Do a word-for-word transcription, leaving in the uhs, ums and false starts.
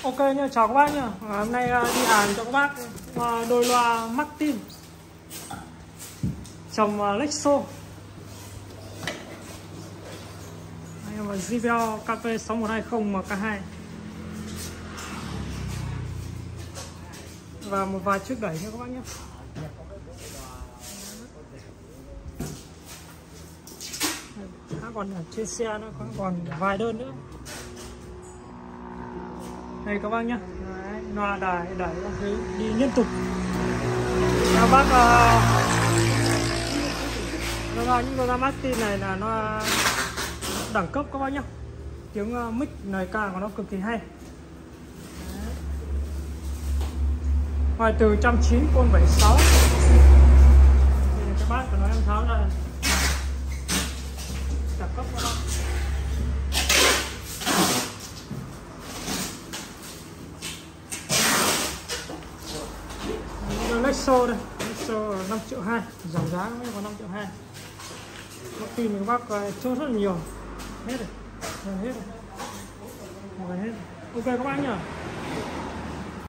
Ok nha, chào các bác nha. Hôm nay đi hàng cho các bác đôi loa Martin dòng Lexo. Đây là gi bê lờ K P sáu một hai không M K hai. Và một vài chiếc đẩy nha các bác nhé. Đã còn ở trên xe nó còn còn vài đơn nữa. Đây các bác nhé, loa đài đẩy các thứ đi liên tục. Các bác uh, loa những loa Martin này là nó đẳng cấp các bác nhé. Tiếng uh, mic lời ca của nó cực kỳ hay. Hoài từ một trăm chín mươi con bảy sáu. Các bác của nó em tháo ra đẳng cấp các bác. Lexo đây, Lexo năm triệu hai, giảm giá mới có năm triệu hai. Martin thì các bác chốt rất là nhiều, hết rồi, rồi hết rồi, rồi hết rồi. Ok các bác nhỉ.